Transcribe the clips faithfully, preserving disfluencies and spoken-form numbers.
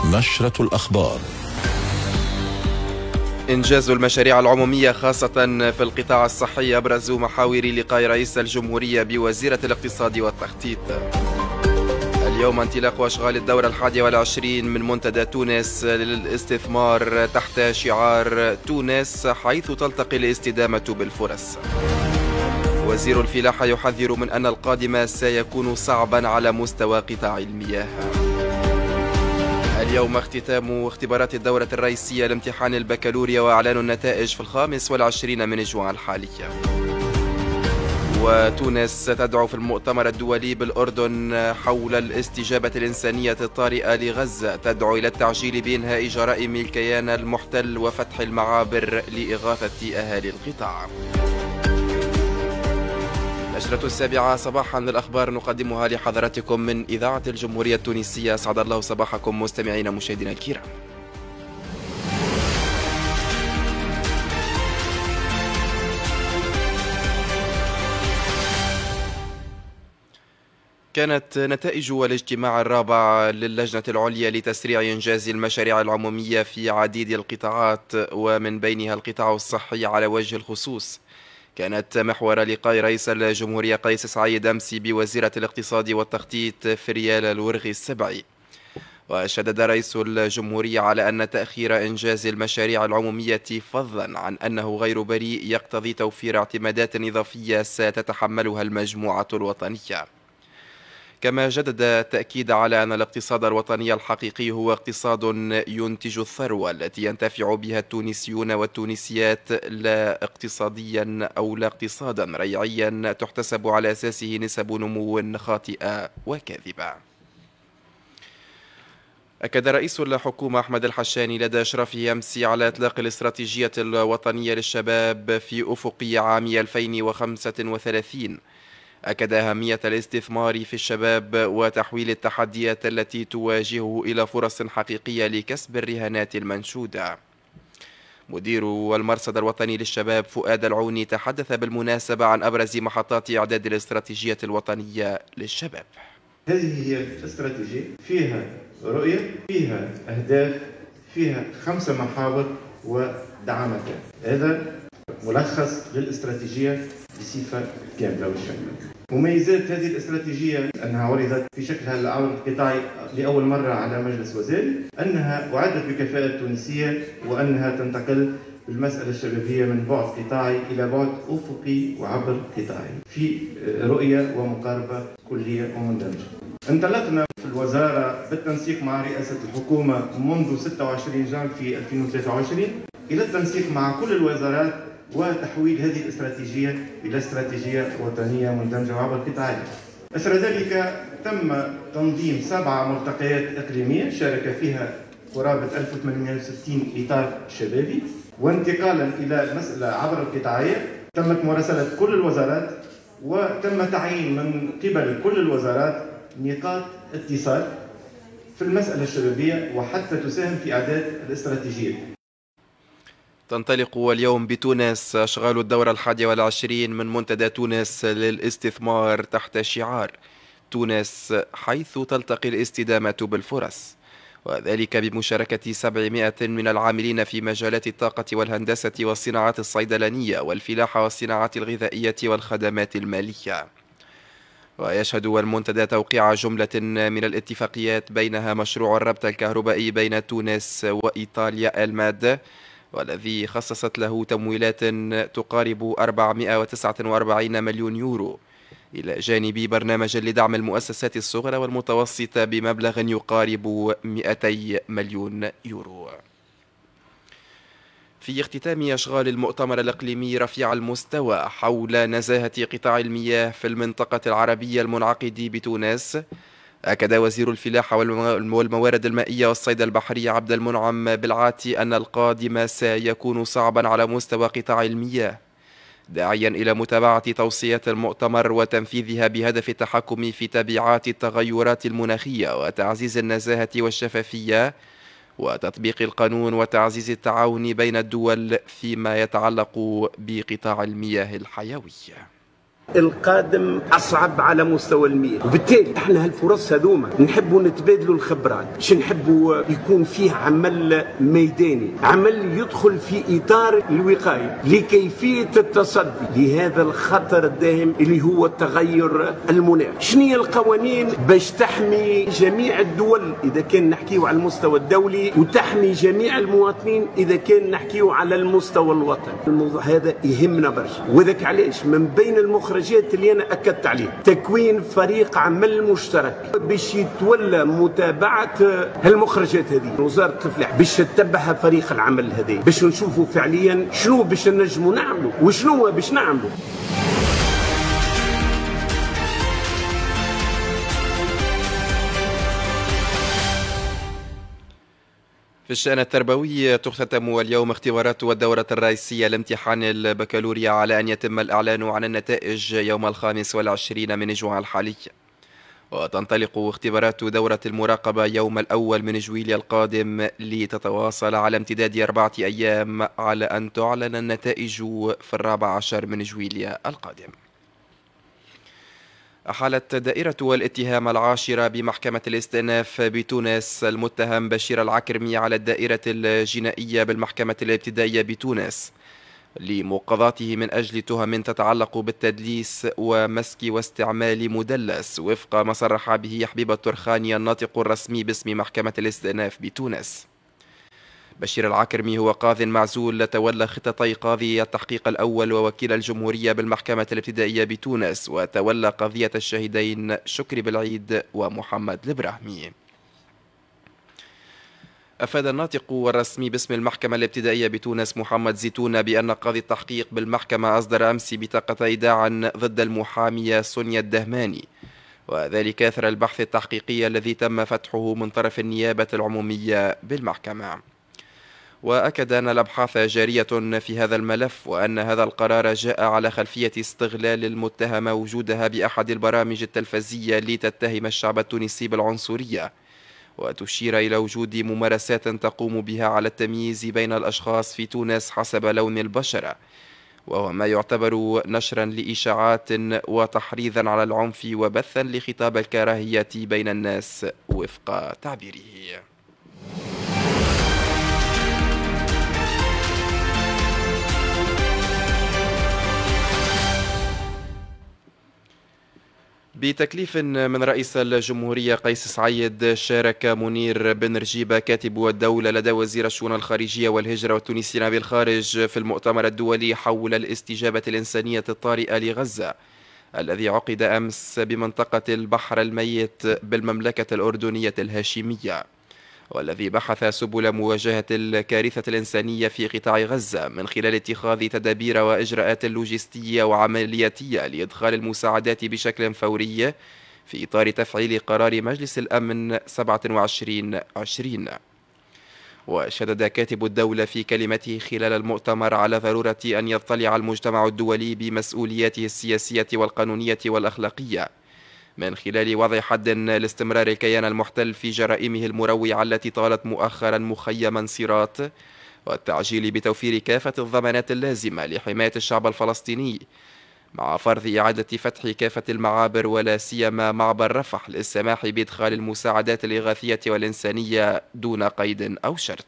نشرة الأخبار. إنجاز المشاريع العمومية خاصة في القطاع الصحي أبرز محاور لقاء رئيس الجمهورية بوزيرة الاقتصاد والتخطيط. اليوم انطلاق أشغال الدورة الحادية والعشرين من منتدى تونس للاستثمار تحت شعار تونس حيث تلتقي الاستدامة بالفرص. وزير الفلاحة يحذر من أن القادم سيكون صعبا على مستوى قطاع المياه. اليوم اختتام اختبارات الدورة الرئيسية لامتحان البكالوريا وإعلان النتائج في الخامس والعشرين من جوان الحالية. وتونس تدعو في المؤتمر الدولي بالأردن حول الاستجابة الإنسانية الطارئة لغزة، تدعو إلى التعجيل بإنهاء جرائم الكيان المحتل وفتح المعابر لإغاثة أهالي القطاع. نشرة السابعة صباحا للأخبار نقدمها لحضراتكم من إذاعة الجمهورية التونسية. أسعد الله صباحكم مستمعين مشاهدينا الكرام. كانت نتائج الاجتماع الرابع للجنة العليا لتسريع إنجاز المشاريع العمومية في عديد القطاعات ومن بينها القطاع الصحي على وجه الخصوص كانت محور لقاء رئيس الجمهورية قيس سعيد أمس بوزيرة الاقتصاد والتخطيط فريال الورغي السبعي. وشدد رئيس الجمهورية على أن تأخير إنجاز المشاريع العمومية فضلا عن أنه غير بريء يقتضي توفير اعتمادات إضافية ستتحملها المجموعة الوطنية. كما جدد التأكيد على أن الاقتصاد الوطني الحقيقي هو اقتصاد ينتج الثروة التي ينتفع بها التونسيون والتونسيات، لا اقتصاديا أو لا اقتصادا ريعيا تحتسب على أساسه نسب نمو خاطئة وكاذبة. أكد رئيس الحكومة أحمد الحشاني لدى إشرافه أمس على إطلاق الاستراتيجية الوطنية للشباب في أفق عام ألفين وخمسة وثلاثين. أكد أهمية الاستثمار في الشباب وتحويل التحديات التي تواجهه إلى فرص حقيقية لكسب الرهانات المنشودة. مدير المرصد الوطني للشباب فؤاد العوني تحدث بالمناسبة عن أبرز محطات إعداد الاستراتيجية الوطنية للشباب. هذه هي الاستراتيجية، فيها رؤية، فيها أهداف، فيها خمسة محاور ودعامتان. هذا ملخص للاستراتيجية بصفة كاملة وشاملة. مميزات هذه الاستراتيجية أنها عرضت في شكلها العرض القطاعي لأول مرة على مجلس وزاري، أنها أعدت بكفاءة تونسية، وأنها تنتقل بالمسألة الشبابية من بعد قطاعي إلى بعد أفقي وعبر قطاعي في رؤية ومقاربة كلية ومندمجة. انطلقنا في الوزارة بالتنسيق مع رئاسة الحكومة منذ ستة وعشرين جانفي في ألفين وثلاثة وعشرين إلى التنسيق مع كل الوزارات وتحويل هذه الاستراتيجية إلى استراتيجية وطنية مندمجة وعبر قطاعية. أثر ذلك تم تنظيم سبع ملتقيات إقليمية شارك فيها قرابة ألف وثمانمئة وستين إطار شبابي، وانتقالا إلى المسألة عبر القطاعية تمت مراسلة كل الوزارات وتم تعيين من قبل كل الوزارات نقاط اتصال في المسألة الشبابية وحتى تساهم في إعداد الاستراتيجية. تنطلق اليوم بتونس أشغال الدورة الحادية والعشرين من منتدى تونس للاستثمار تحت شعار تونس حيث تلتقي الاستدامة بالفرص، وذلك بمشاركة سبعمائة من العاملين في مجالات الطاقة والهندسة والصناعات الصيدلانية والفلاحة والصناعات الغذائية والخدمات المالية. ويشهد المنتدى توقيع جملة من الاتفاقيات بينها مشروع الربط الكهربائي بين تونس وإيطاليا الماد، والذي خصصت له تمويلات تقارب أربعمائة وتسعة وأربعين مليون يورو، إلى جانب برنامج لدعم المؤسسات الصغرى والمتوسطة بمبلغ يقارب مئتي مليون يورو. في اختتام أشغال المؤتمر الإقليمي رفيع المستوى حول نزاهة قطاع المياه في المنطقة العربية المنعقد بتونس، أكد وزير الفلاحة والموارد المائية والصيد البحري عبد المنعم بالعاتي أن القادم سيكون صعبا على مستوى قطاع المياه، داعيا إلى متابعة توصيات المؤتمر وتنفيذها بهدف التحكم في تبعات التغيرات المناخية وتعزيز النزاهة والشفافية وتطبيق القانون وتعزيز التعاون بين الدول فيما يتعلق بقطاع المياه الحيوي. القادم أصعب على مستوى المياه، وبالتالي احنا هالفرص هذوما نحبوا نتبادلوا الخبرات، باش نحبوا يكون فيه عمل ميداني، عمل يدخل في إطار الوقاية لكيفية التصدي لهذا الخطر الداهم اللي هو التغير المناخي. شنو هي القوانين باش تحمي جميع الدول إذا كان نحكيو على المستوى الدولي، وتحمي جميع المواطنين إذا كان نحكيو على المستوى الوطني. الموضوع هذا يهمنا برشا، وذاك علاش من بين المخرجات اللي أنا أكدت عليه تكوين فريق عمل مشترك باش يتولى متابعة هالمخرجات هذه. وزارة الفلاحة باش تتبعها فريق العمل هذه باش نشوفوا فعليا شنو باش نجموا نعملوا وشنو باش نعملوا. في الشأن التربوي تختتم اليوم اختبارات الدورة الرئيسية لامتحان البكالوريا على أن يتم الإعلان عن النتائج يوم الخامس والعشرين من جوان الحالي، وتنطلق اختبارات دورة المراقبة يوم الأول من جويلية القادم لتتواصل على امتداد أربعة أيام على أن تعلن النتائج في الرابع عشر من جويلية القادم. أحالت دائرة الاتهام العاشرة بمحكمة الاستئناف بتونس المتهم بشير العكرمي على الدائرة الجنائية بالمحكمة الابتدائية بتونس لمقاضاته من أجل تهم تتعلق بالتدليس ومسك واستعمال مدلس، وفق ما صرح به حبيب الترخاني الناطق الرسمي باسم محكمة الاستئناف بتونس. بشير العكرمي هو قاض معزول تولى خطتي قاضي التحقيق الأول ووكيل الجمهورية بالمحكمة الابتدائية بتونس، وتولى قضية الشهيدين شكري بالعيد ومحمد البراهمي. أفاد الناطق الرسمي باسم المحكمة الابتدائية بتونس محمد زيتونة بأن قاضي التحقيق بالمحكمة أصدر أمس بطاقة إيداع ضد المحامية سونيا الدهماني، وذلك أثر البحث التحقيقي الذي تم فتحه من طرف النيابة العمومية بالمحكمة. وأكد أن الأبحاث جارية في هذا الملف، وأن هذا القرار جاء على خلفية استغلال المتهمة وجودها بأحد البرامج التلفزية لتتهم الشعب التونسي بالعنصرية، وتشير إلى وجود ممارسات تقوم بها على التمييز بين الأشخاص في تونس حسب لون البشرة، وهو ما يعتبر نشرا لإشاعات وتحريضا على العنف وبثا لخطاب الكراهية بين الناس وفق تعبيره. بتكليف من رئيس الجمهورية قيس سعيد، شارك منير بن رجيبة كاتب الدولة لدى وزير الشؤون الخارجية والهجرة والتونسيين بالخارج في المؤتمر الدولي حول الاستجابة الإنسانية الطارئة لغزة الذي عقد أمس بمنطقة البحر الميت بالمملكة الأردنية الهاشمية، والذي بحث سبل مواجهة الكارثة الإنسانية في قطاع غزة من خلال اتخاذ تدابير وإجراءات لوجستية وعملياتية لإدخال المساعدات بشكل فوري في إطار تفعيل قرار مجلس الأمن سبعة وعشرين عشرين. وشدد كاتب الدولة في كلمته خلال المؤتمر على ضرورة أن يطلع المجتمع الدولي بمسؤولياته السياسية والقانونية والأخلاقية من خلال وضع حد لاستمرار الكيان المحتل في جرائمه المروعة التي طالت مؤخرا مخيم انصراط، والتعجيل بتوفير كافة الضمانات اللازمة لحماية الشعب الفلسطيني، مع فرض إعادة فتح كافة المعابر ولا سيما معبر رفح للسماح بإدخال المساعدات الإغاثية والإنسانية دون قيد أو شرط.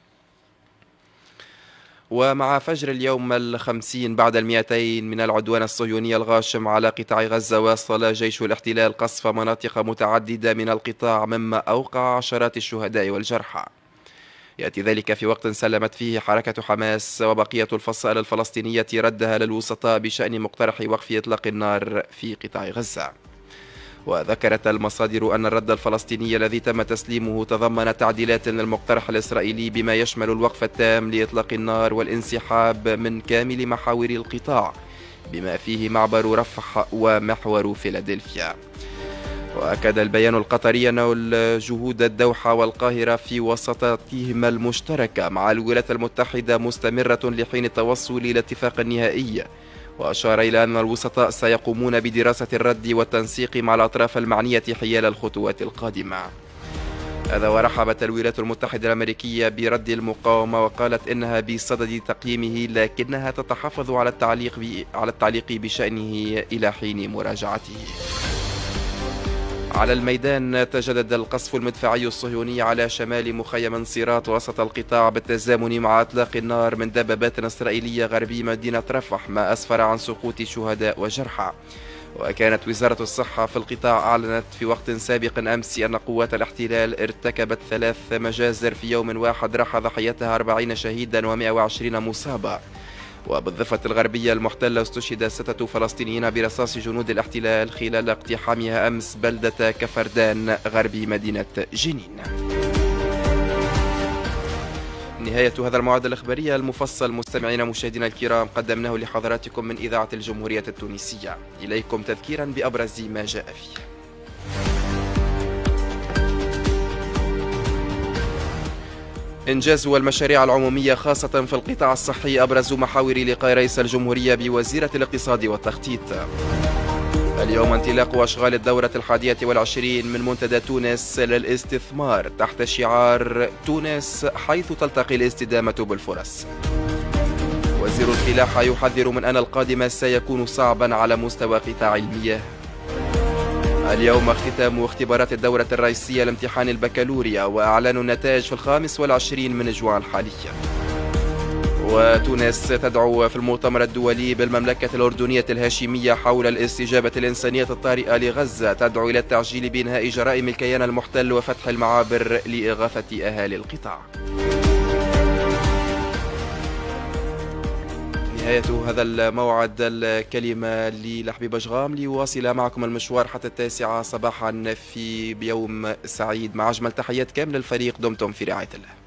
ومع فجر اليوم الخمسين بعد المئتين من العدوان الصهيوني الغاشم على قطاع غزة، واصل جيش الاحتلال قصف مناطق متعددة من القطاع مما أوقع عشرات الشهداء والجرحى. يأتي ذلك في وقت سلمت فيه حركة حماس وبقية الفصائل الفلسطينية ردها للوسطاء بشأن مقترح وقف إطلاق النار في قطاع غزة. وذكرت المصادر أن الرد الفلسطيني الذي تم تسليمه تضمن تعديلات للمقترح الإسرائيلي بما يشمل الوقف التام لإطلاق النار والانسحاب من كامل محاور القطاع بما فيه معبر رفح ومحور فيلادلفيا. وأكد البيان القطري أن جهود الدوحة والقاهرة في وساطتهما المشتركة مع الولايات المتحدة مستمرة لحين التوصل إلى اتفاق نهائي، وأشار إلى أن الوسطاء سيقومون بدراسة الرد والتنسيق مع الأطراف المعنية حيال الخطوات القادمة. هذا ورحبت الولايات المتحدة الأمريكية برد المقاومة وقالت إنها بصدد تقييمه، لكنها تتحفظ على التعليق على التعليق بشأنه إلى حين مراجعته. على الميدان تجدد القصف المدفعي الصهيوني على شمال مخيم صيرات وسط القطاع بالتزامن مع إطلاق النار من دبابات إسرائيلية غربي مدينة رفح، ما أسفر عن سقوط شهداء وجرحى. وكانت وزارة الصحة في القطاع أعلنت في وقت سابق أمس أن قوات الاحتلال ارتكبت ثلاث مجازر في يوم واحد راح ضحيتها أربعين شهيدا ومئة وعشرين مصابا. وبالضفة الغربية المحتلة استشهد ستة فلسطينيين برصاص جنود الاحتلال خلال اقتحامها أمس بلدة كفردان غربي مدينة جنين. نهاية هذا الموعد الإخباري المفصل مستمعينا مشاهدينا الكرام قدمناه لحضراتكم من إذاعة الجمهورية التونسية. إليكم تذكيرا بأبرز ما جاء فيه. إنجاز المشاريع العمومية خاصة في القطاع الصحي أبرز محاور لقاء رئيس الجمهورية بوزيرة الاقتصاد والتخطيط. اليوم انطلاق أشغال الدورة الحادية والعشرين من منتدى تونس للاستثمار تحت شعار تونس حيث تلتقي الاستدامة بالفرص. وزير الفلاحة يحذر من أن القادم سيكون صعبا على مستوى قطاع المياه. اليوم اختتام اختبارات الدورة الرئيسية لامتحان البكالوريا وإعلان النتائج في الخامس والعشرين من جوان الحالية. وتونس تدعو في المؤتمر الدولي بالمملكة الأردنية الهاشمية حول الاستجابة الإنسانية الطارئة لغزة، تدعو إلى التعجيل بإنهاء جرائم الكيان المحتل وفتح المعابر لإغاثة أهالي القطاع. نهاية هذا الموعد الكلمة للحبيب أشغام ليواصل معكم المشوار حتى التاسعة صباحا في بيوم سعيد. مع أجمل تحيات كامل الفريق، دمتم في رعاية الله.